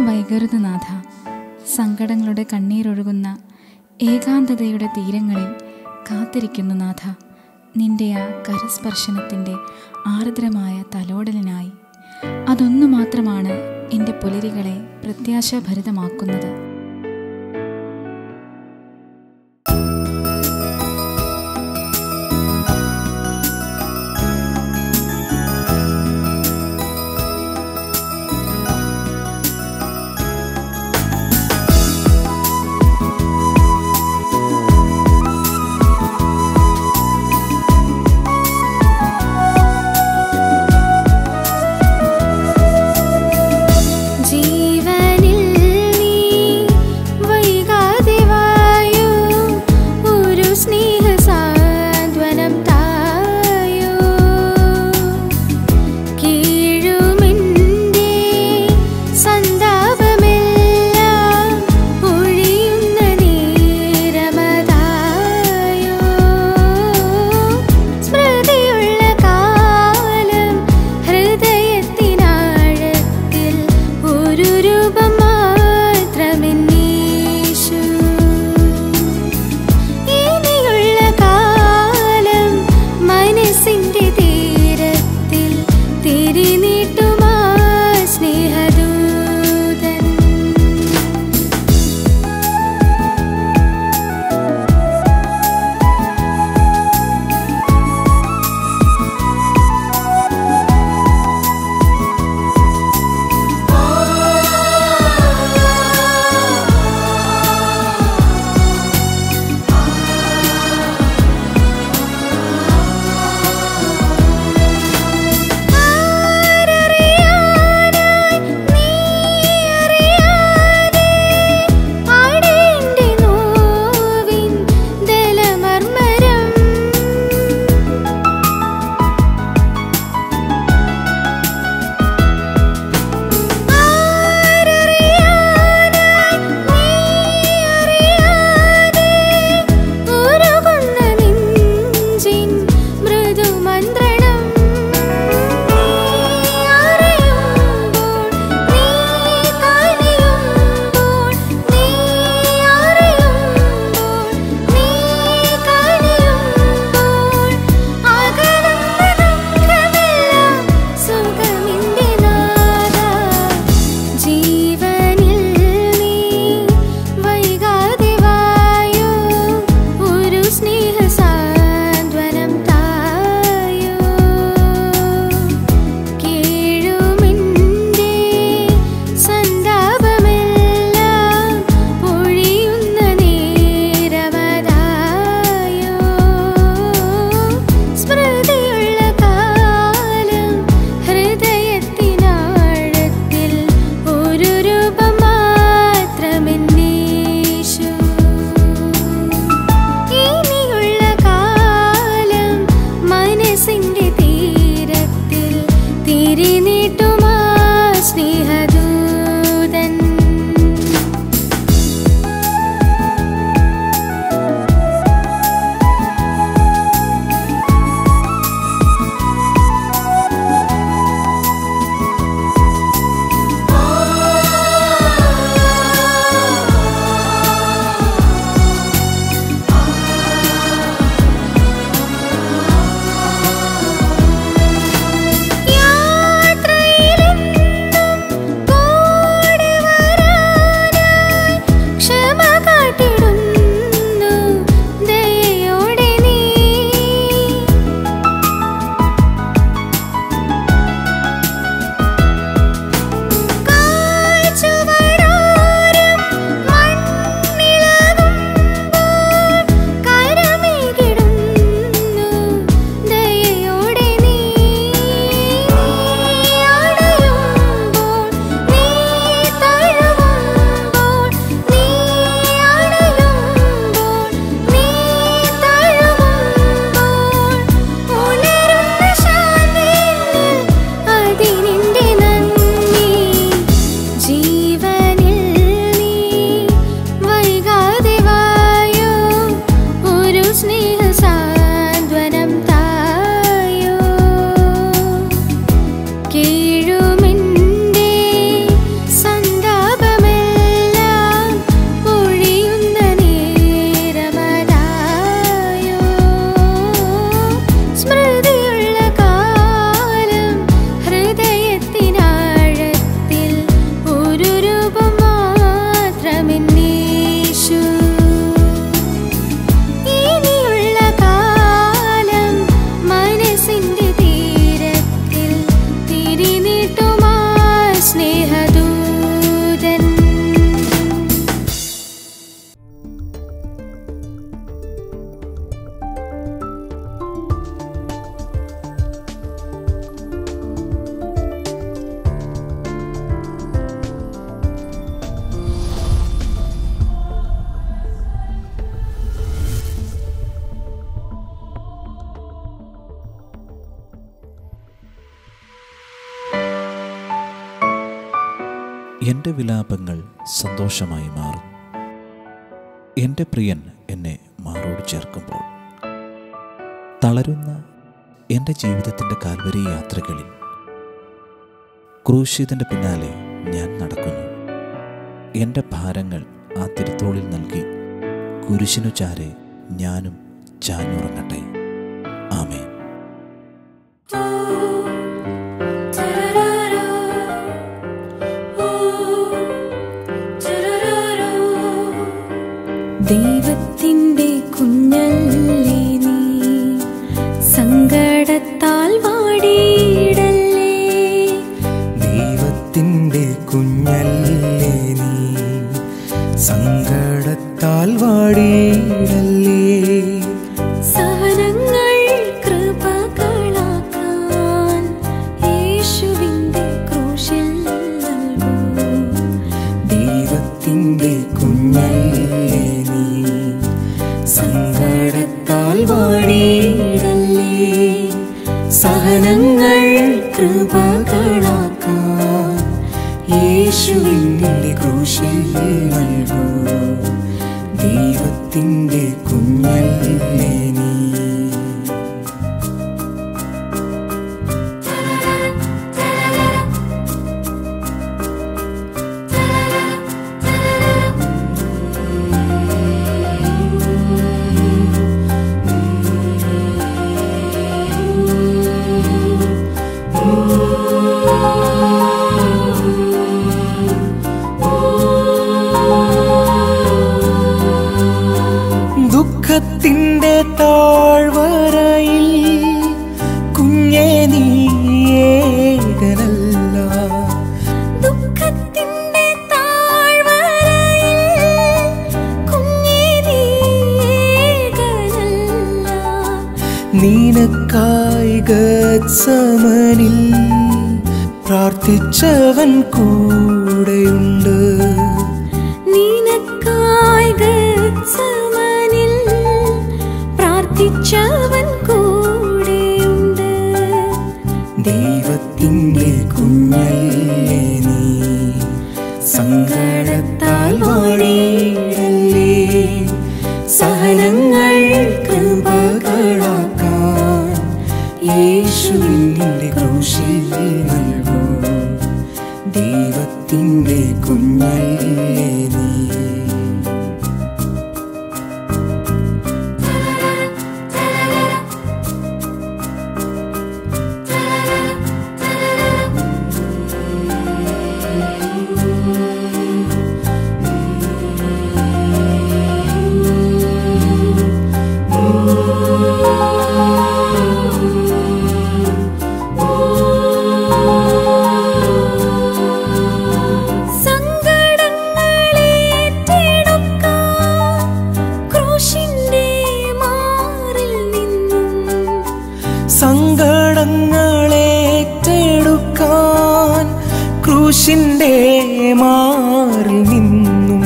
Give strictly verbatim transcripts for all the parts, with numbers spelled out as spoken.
വൈകരുത് നാഥ. സങ്കടങ്ങളുടെ കണ്ണീരൊഴുകുന്ന ഏകാന്തതയുടെ തീരങ്ങളിൽ കാത്തിരിക്കുന്നു നാഥ, നിന്റെ ആ കരസ്പർശനത്തിൻ്റെ ആർദ്രമായ തലോടലിനായി. അതൊന്നു മാത്രമാണ് എൻ്റെ പുലരികളെ പ്രത്യാശാഭരിതമാക്കുന്നത്. ജീവനിൽ നീ എൻ്റെ വിലാപങ്ങൾ സന്തോഷമായി മാറും. എൻ്റെ പ്രിയൻ എന്നെ മാറോട് ചേർക്കുമ്പോൾ. തളരുന്ന എൻ്റെ ജീവിതത്തിൻ്റെ കാൽവരി യാത്രകളിൽ ക്രൂശിതൻ്റെ പിന്നാലെ ഞാൻ നടക്കുന്നു. എൻ്റെ ഭാരങ്ങൾ ആ തിരുത്തോളിൽ നൽകി കുരിശിനു ചാരെ ഞാനും ചാഞ്ഞുറങ്ങട്ടെ. ആമേൻ. ദൈവത്തിൻ്റെ കുഞ്ഞല്ലേ നീ, സങ്കടത്താൽ വാടിയിടല്ലേ. ദൈവത്തിൻ്റെ കുഞ്ഞല്ലേ നീ, സങ്കടത്താൽ വാടിയിടല്ലേ. സഹനങ്ങൾ കൃപകളാക്കാൻ യേശുവിൻ്റെ ക്രൂശിൽ നൽകൂ. ദൈവത്തിൻ്റെ കുഞ്ഞല്ലേ നീ, സങ്കടത്താൽ വാടിയിടല്ലേ. സഹനങ്ങൾ കൃപകളാക്കാൻ യേശുവിൻ്റെ ക്രൂശിൽ നൽകൂ. ദൈവത്തിൻ്റെ കുഞ്ഞല്ലേ നീ. ദുഃഖത്തിൻ്റെ താഴ്വരയിൽ കുഞ്ഞേ നീ ഏകനല്ല. ദുഃഖത്തിൻ്റെ താഴ്വരയിൽ കുഞ്ഞേ നീ ഏകനല്ല. നിനക്കായി ഗത്സമനിൽ പ്രാർത്ഥിച്ചവൻ കൂടെയുണ്ട്. നിനക്കായി ഗത്സമനിൽ പ്രാർത്ഥിച്ചവൻ കൂടെയുണ്ട്. ദൈവത്തിൻ്റെ കുഞ്ഞല്ലേ നീ, സങ്കടത്താൽ വാടിയിടല്ലേ. സഹനങ്ങൾ കൃപകളാക്കാൻ യേശുവിൻ്റെ ക്രൂശിൽ നൽകൂ. ദൈവത്തിൻ്റെ കുഞ്ഞല്ലേ നീ. സങ്കടങ്ങളേറ്റെടുക്കാൻ ക്രൂശിൻ്റെ മാറിൽ നിന്നും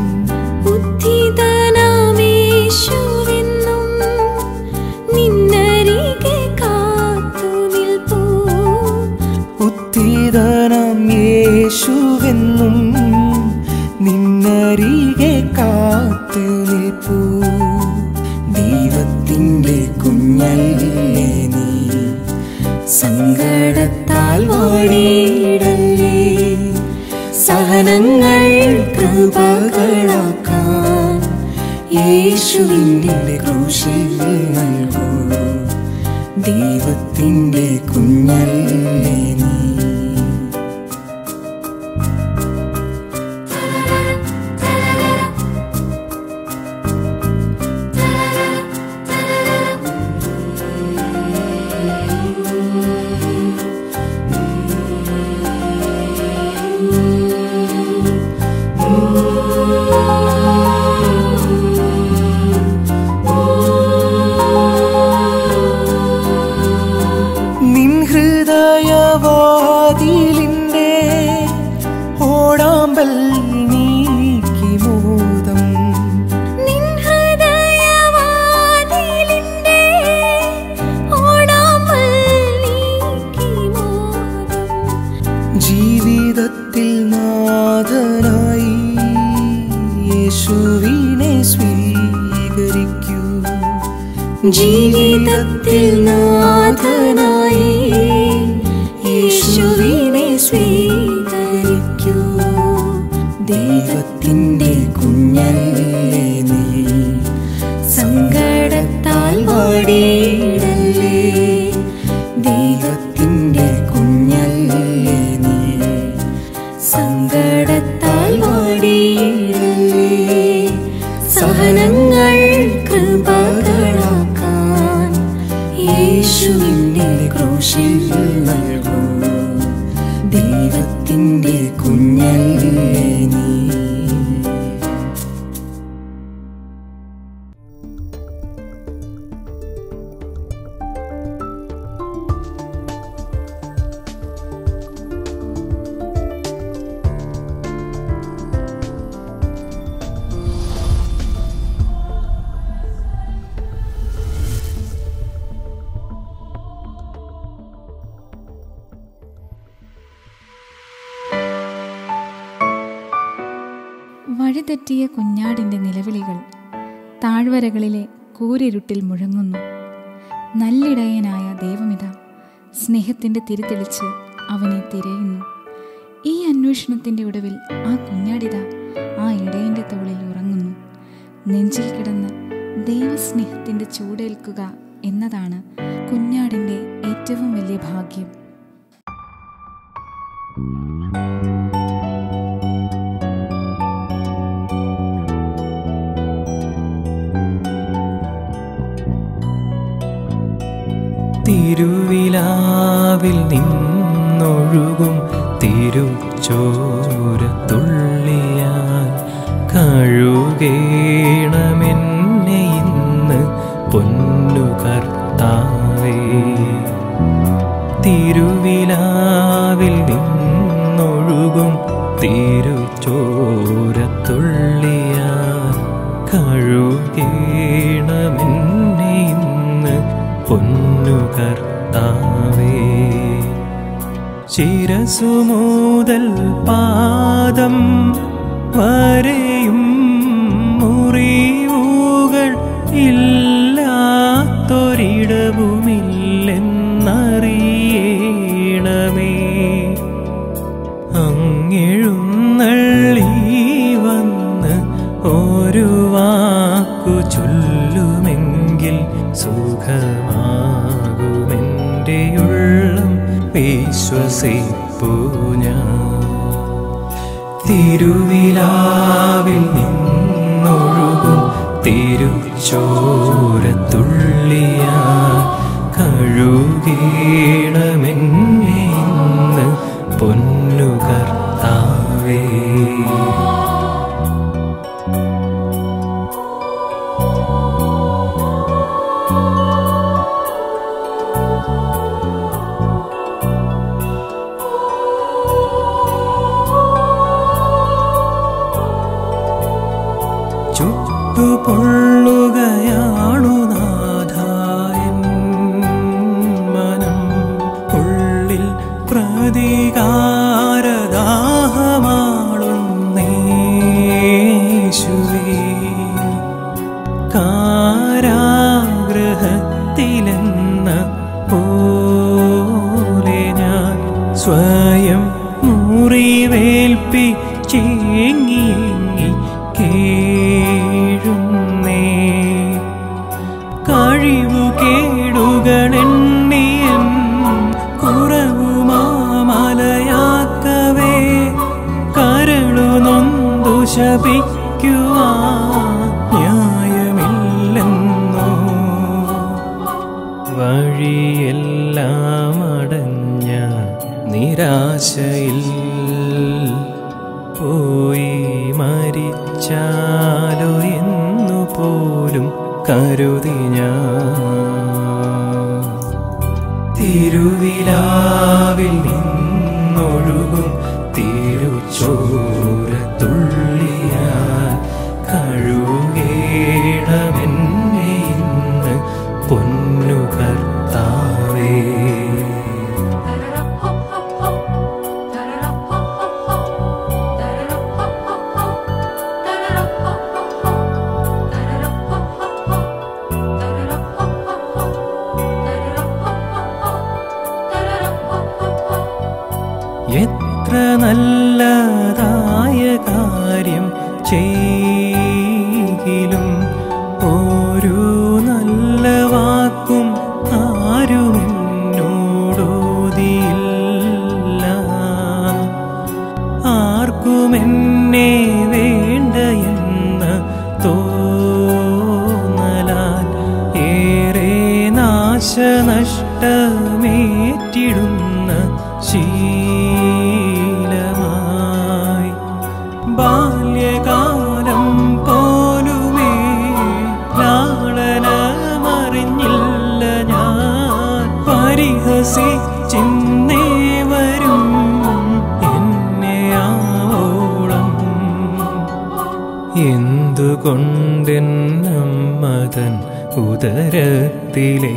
ഉദ്ധിതനാമേശുവെന്നും നിന്നരികെ കാത്തു നിൽപ്പൂ. ഉദ്ധിതനാം യേശുവെന്നും നിന്നരികെ കാത്തു നിൽപ്പൂ. ദൈവത്തിൻ്റെ കുഞ്ഞല്ലേ നീ, സങ്കടത്താൽ വാടിയിടല്ലേ. സഹനങ്ങൾ കൃപകളാക്കാൻ യേശുവിൻ്റെ ക്രൂശിൽ നൽകൂ. ദൈവത്തിൻ്റെ കുഞ്ഞല്ലേ നീ. നിൻ ഹൃദയവാ യേശുവിനെ സ്വീകരിക്കൂ. ജീവിതത്തിൽ നാഥനായി യേശുവിനെ സ്വീകരിക്കൂ. ദൈവത്തിൻ്റെ കുഞ്ഞല്ലേ നീ, സങ്കടത്താൽ വാടിയിടല്ലേ. ദൈവത്തിൻ്റെ കുഞ്ഞല്ലേ നീ, സങ്കടത്താൽ വാടിയിടല്ലേ. സഹനങ്ങൾ കൃപകളാക്കാൻ യേശുവിൻ്റെ ക്രൂശിൽ നൽകൂ. ദൈവത്തിൻ്റെ കുഞ്ഞല്ലേ നീ. വഴിതെറ്റിയ കുഞ്ഞാടിൻ്റെ നിലവിളികൾ താഴ്വരകളിലെ കൂരിരുട്ടിൽ മുഴങ്ങുന്നു. നല്ലിടയനായ ദൈവമിത സ്നേഹത്തിൻ്റെ തിരിതെളിച്ച് അവനെ തിരയുന്നു. ഈ അന്വേഷണത്തിൻ്റെ ഒടുവിൽ ആ കുഞ്ഞാടിത ആ ഇടയൻ്റെ തോളിൽ ഉറങ്ങുന്നു. നെഞ്ചിൽ കിടന്ന് ദൈവസ്നേഹത്തിൻ്റെ ചൂടേൽക്കുക എന്നതാണ് കുഞ്ഞാടിൻ്റെ ഏറ്റവും വലിയ ഭാഗ്യം. തിരുവിലാവിൽ നിന്നൊഴുകും തിരുച്ചോരത്തുള്ളിയാൽ കഴുകേണമെന്നെ ഇന്ന് പൊന്നു കർത്താവേ. തിരുവിലാവിൽ നിന്നൊഴുകും തിരുച്ചോരത്തുള്ളിയാൽ കഴുകേണമെന്നെ ഇന്ന് പൊന്നു കർത്താവേ. ശിരസു മുതൽ പാദം വരെയും മുറിവുകൾ ഇല്ലാത്തൊരിടവുമില്ലെന്നറിയണമേ. അങ്ങെഴുന്നള്ളി വന്ന് ഒരു വാക്കു ചൊല്ലുമെങ്കിൽ സുഖമാകുമെൻ്റെ ഉള്ളം വിശ്വസിപ്പൂ ഞാൻ. തിരുവിലാവിൽ നിന്നൊഴുകും തിരുച്ചോരത്തുള്ളിയാ കഴുകേണമെന്നെ ഇന്ന് പൊന്നു കർത്താവേ. ചുട്ടുപൊള്ളുകയാണു നാഥായൻ മനം, ഉള്ളിൽ പ്രതികാരദാഹമാളുന്നേശുവേ. കാരാഗൃഹത്തിലെന്ന പോലെ ഞാൻ സ്വയം മുറിവേൽപ്പിച്ചേങ്ങി കേഴുന്നേ. കഴിവു കേടുകളെണ്ണിയൻ കുറവുമാമലയാക്കവേ കരളു നൊന്തു ശപിക്കുവാൻ ന്യായമില്ലെന്നോ. വഴിയെല്ലാം അടഞ്ഞ നിരാശയിൽ പോയി മരിച്ചാലോ എന്നു പോലും കരുതി ഞാൻ. തിരുവിലാവിൽ നിന്നൊഴുകും തിരുച്ചോരത്തുള്ളിയാൽ കഴുകേണമെന്നെ ഇന്ന് പൊന്നു കർത്താവേ. Da da da നാശനഷ്ടമേറ്റിടുന്ന ശീലമായി ബാല്യകാലം പോലുമേ ലാളനമറിഞ്ഞില്ല ഞാൻ പരിഹസിച്ചിന്നേ വരും എന്നെ ആവോളം എന്തുകൊണ്ടെന്നമ്മതൻ ഉദരത്തിലേ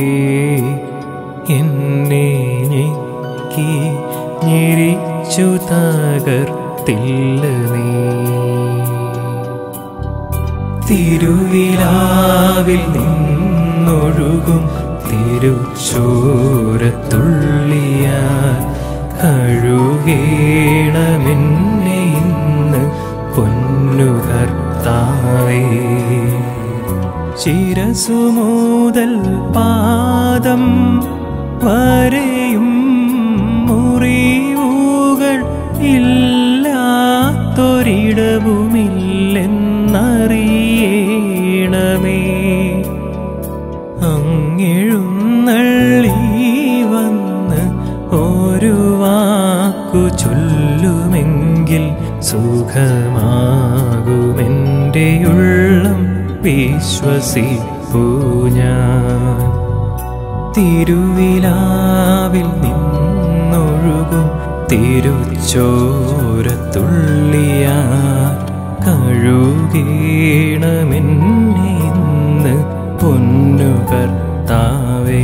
എന്നെ ഞെക്കി ഞെരിച്ചു തകർത്തില്ല നീ തിരുവിലാവിൽ നിന്നൊഴുകും തിരുച്ചോരത്തുള്ളിയാൽ കഴുകേണമെന്നെ ഇന്ന് പൊന്നു കർത്താവേ ശിരസു മുതൽ പാദം വരെയും മുറിവുകൾ ഇല്ലാത്തൊരിടവുമില്ലെന്നറിയണമേ അങ്ങെഴുന്നള്ളി വന്ന് ഒരു വാക്കു ചൊല്ലുമെങ്കിൽ സുഖമാകുമെൻ്റെ ഉള്ളം വിശ്വസിപ്പൂ ഞാൻ തിരുവിലാവിൽ നിന്നൊഴുകും തിരുച്ചോരത്തുള്ളിയാൽ കഴുകേണമെന്നെ ഇന്ന് പൊന്നു കർത്താവേ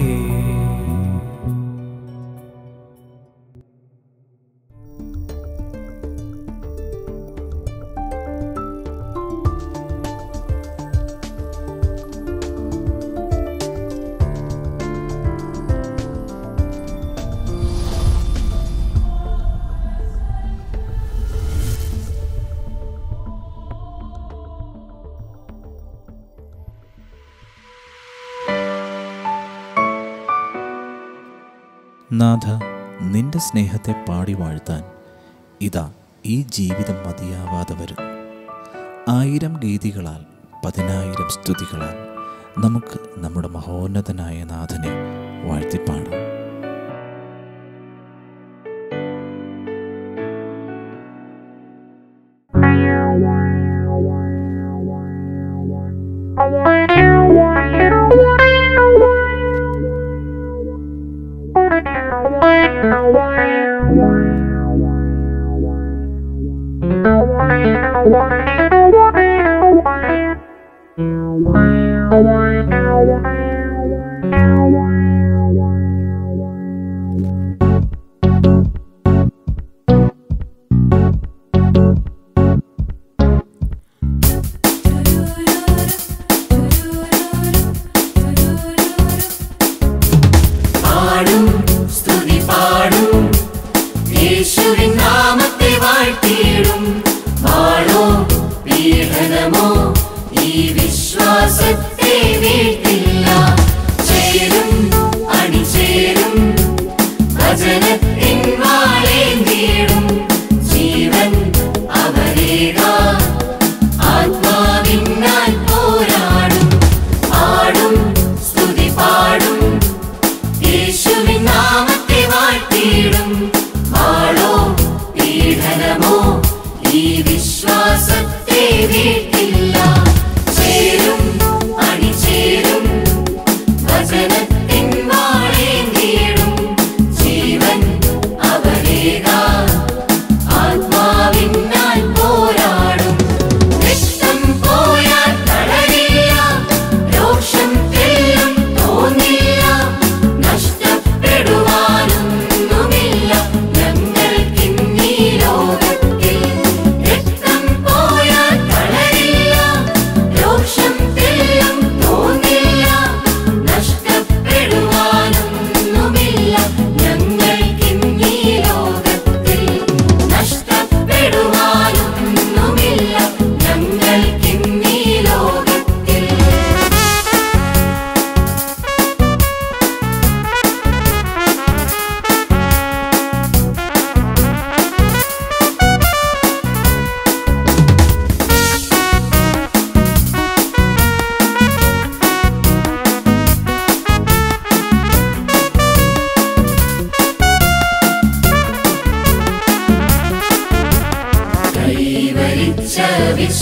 നാഥ, നിന്റെ സ്നേഹത്തെ പാടി വാഴ്ത്താൻ ഇതാ ഈ ജീവിതം മതിയാവാതെ വരും. ആയിരം ഗീതികളാൽ പതിനായിരം സ്തുതികളാൽ നമുക്ക് നമ്മുടെ മഹോന്നതനായ നാഥനെ വാഴ്ത്തിപ്പാടാം. വിശ്വാസത്തെ വീട്ടില്ല ചേരും അണിചേരും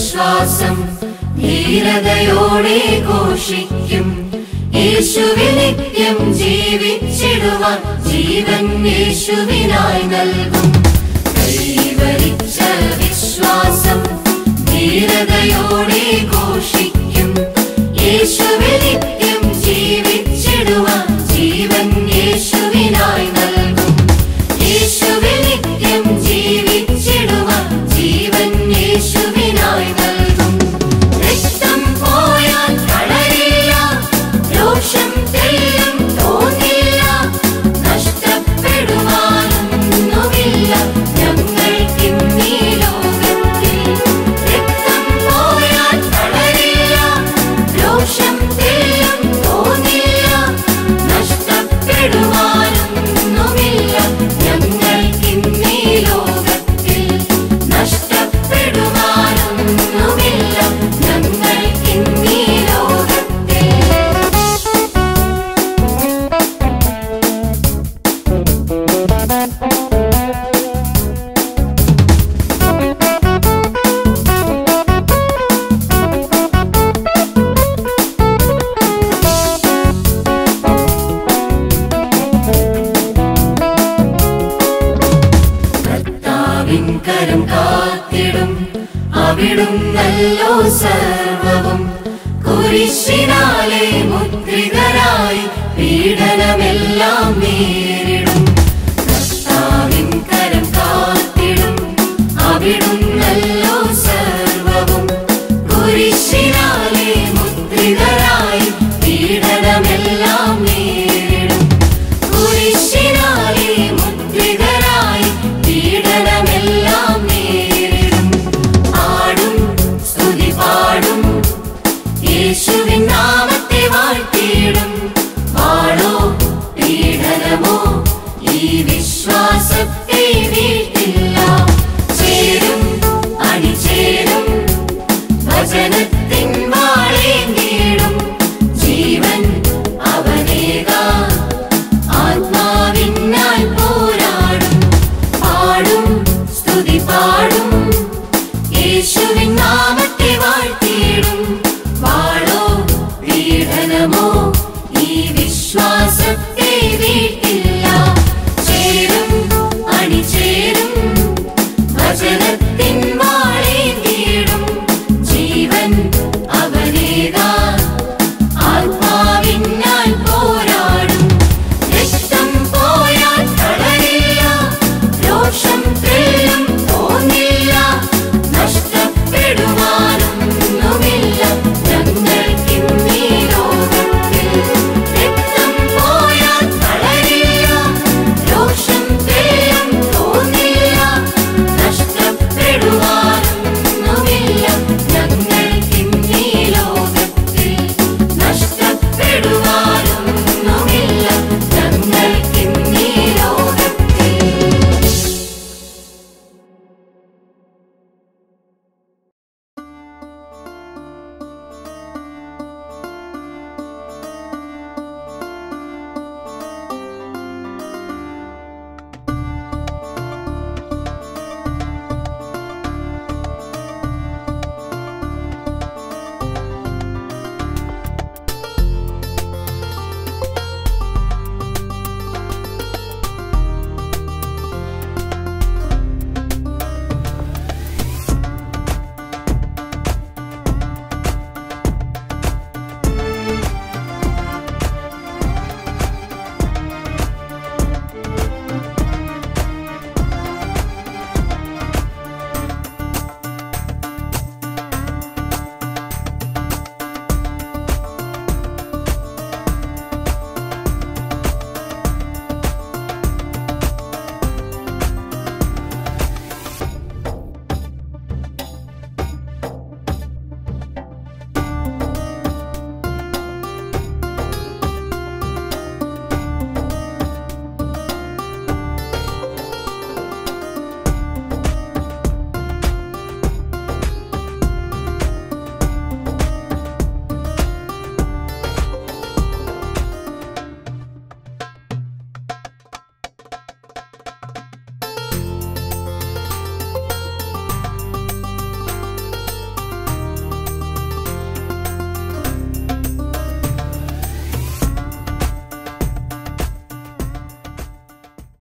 വിശ്വാസം ധീരതയോടെ ഘോഷിക്കും. യേശുവിൽ നിത്യം ജീവിച്ചിടുവാൻ ജീവൻ യേശുവിനായി നൽകും. കൈവരിച്ച വിശ്വാസം ധീരതയോടെ ഘോഷിക്കും. യേശുവിൽ നിത്യം ജീവിച്ചിടുവാൻ ജീവൻ യേശുവിനായി നൽകും. യേശുവിൽ നിത്യം ജീവിച്ചിടുവാൻ ജീവൻ യേശുവിനായി നൽകും. രക്തം പോയാൽ തളരില്ല, രോഷം തെല്ലും തോന്നില്ല, നഷ്ടപ്പെടുവാനൊന്നുമില്ല ഞങ്ങൾക്കിന്നീ ലോകത്തിൽ. രക്തം പോയാൽ തളരില്ല, രോഷം തെല്ലും തോന്നില്ല, നഷ്ടപ്പെടുവാനൊന്നുമില്ല ഞങ്ങൾക്കിന്നീ ലോകത്തിൽ. നഷ്ടപ്പെടുവാനൊന്നുമില്ല ഞങ്ങൾക്കിന്നീ ലോകത്തിൽ. കർത്താവിൻ കരം കാത്തിടും, അവിടുന്നല്ലോ സർവവും. കുരിശിനാലെ മുദ്രിതരായി പീഡനമെല്ലാം നേരിടും. കർത്താവിൻ കരം കാത്തിടും, അവിടുന്നല്ലോ സർവവും. കുരിശിനാലെ മുദ്രിതരായി പീഡനമെല്ലാം നേരിടും. കുരിശിനാലെ മുദ്രിതരായി പീഡനമെല്ലാം നേരിടും. പാടും സ്തുതി പാടും, യേശുവിൻ നാമത്തെ വാഴ്ത്തിയിടും. വാളോ പീഡനമോ ഈ വിശ്വാസത്തെ വീഴ്ത്തില്ല. ചേരും അണിചേരും വചനത്തിൻ വാളേന്തിയിടും. ജീവൻ അവനേകാൻ ആത്മാവിനാൽ പോരാടും. പാടും സ്തുതി പാടും, യേശുവിൻ നാമത്തെ വാഴ്ത്തിയിടും. വാളോ പീഡനമോ ഈ വിശ്വാസത്തെ വീഴ്ത്തില്ല. ചേരും അണിചേരും വചനത്തിൻ വാളേന്തിയിടും. ജീവൻ അവനേകാൻ